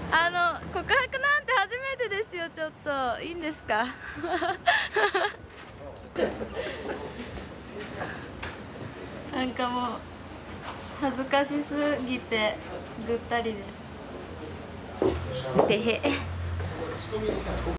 告白なんて初めてですよ。ちょっといいんですか？なんかもう恥ずかしすぎてぐったりです。てへ。